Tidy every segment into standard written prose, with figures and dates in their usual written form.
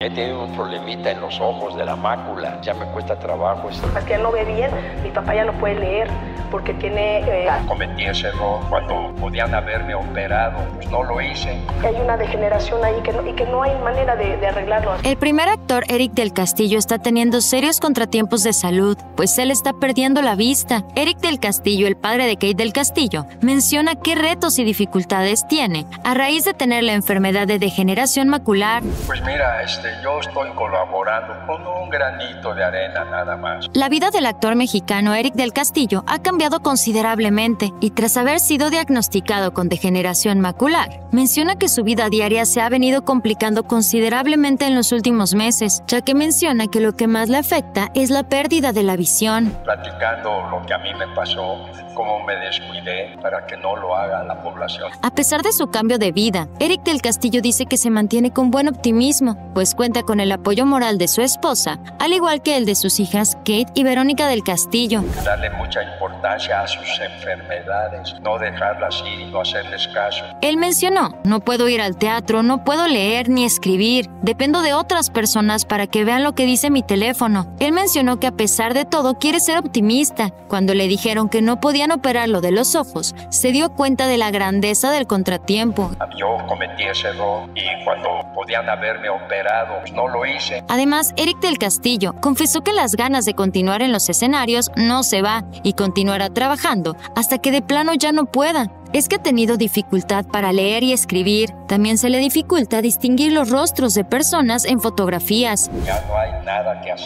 He tenido un problemita en los ojos de la mácula, ya me cuesta trabajo esto. Es que él no ve bien, mi papá ya no puede leer porque tiene... Cometí ese error cuando podían haberme operado, pues no lo hice. Hay una degeneración ahí y que no hay manera de arreglarlo. El primer actor, Eric del Castillo, está teniendo serios contratiempos de salud, pues él está perdiendo la vista. Eric del Castillo, el padre de Kate del Castillo, menciona qué retos y dificultades tiene a raíz de tener la enfermedad de degeneración macular. Pues mira, yo estoy colaborando con un granito de arena nada más. La vida del actor mexicano Eric del Castillo ha cambiado considerablemente y tras haber sido diagnosticado con degeneración macular, menciona que su vida diaria se ha venido complicando considerablemente en los últimos meses, ya que menciona que lo que más le afecta es la pérdida de la visión. Platicando lo que a mí me pasó, cómo me descuidé para que no lo haga la población. A pesar de su cambio de vida, Eric del Castillo dice que se mantiene con buen optimismo, pues cuenta con el apoyo moral de su esposa, al igual que el de sus hijas Kate y Verónica del Castillo. Darle mucha importancia a sus enfermedades, no dejarlas ir y no hacerles caso. Él mencionó, no puedo ir al teatro, no puedo leer ni escribir, dependo de otras personas para que vean lo que dice mi teléfono. Él mencionó que a pesar de todo quiere ser optimista. Cuando le dijeron que no podían operarlo de los ojos, se dio cuenta de la grandeza del contratiempo. Yo cometí ese error y cuando podían haberme operado, pues no lo hice. Además, Eric del Castillo confesó que las ganas de continuar en los escenarios no se va y continuará trabajando hasta que de plano ya no pueda. Es que ha tenido dificultad para leer y escribir. También se le dificulta distinguir los rostros de personas en fotografías. Ya no hay nada que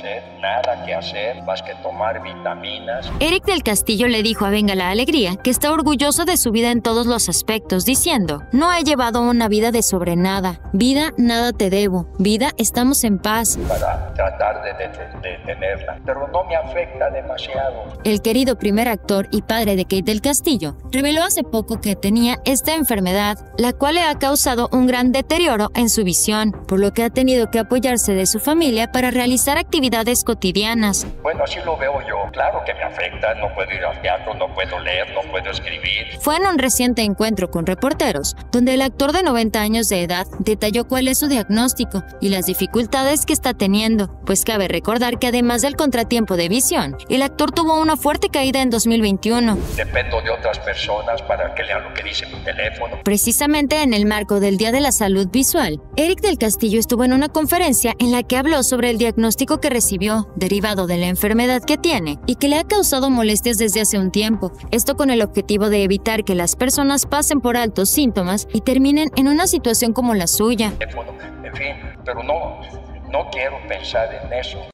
hacer más que tomar vitaminas. Eric del Castillo le dijo a Venga la Alegría que está orgulloso de su vida en todos los aspectos, diciendo: no he llevado una vida de sobre nada. Vida, nada te debo. Vida, estamos en paz. Para tratar de tenerla, pero no me afecta demasiado. El querido primer actor y padre de Kate del Castillo reveló hace poco que tenía esta enfermedad, la cual le ha causado un gran deterioro en su visión, por lo que ha tenido que apoyarse de su familia para realizar actividades cotidianas. Bueno, así lo veo yo. Claro que me afecta, no puedo ir al teatro, no puedo leer, no puedo escribir. Fue en un reciente encuentro con reporteros, donde el actor de 90 años de edad detalló cuál es su diagnóstico y las dificultades que está teniendo, pues cabe recordar que además del contratiempo de visión, el actor tuvo una fuerte caída en 2021. Dependo de otras personas para que lean lo que dice mi teléfono. Precisamente en el marco del Día de la Salud Visual, Eric del Castillo estuvo en una conferencia en la que habló sobre el diagnóstico que recibió, derivado de la enfermedad que tiene y que le ha causado molestias desde hace un tiempo. Esto con el objetivo de evitar que las personas pasen por altos síntomas y terminen en una situación como la suya. En fin, pero no quiero pensar en eso.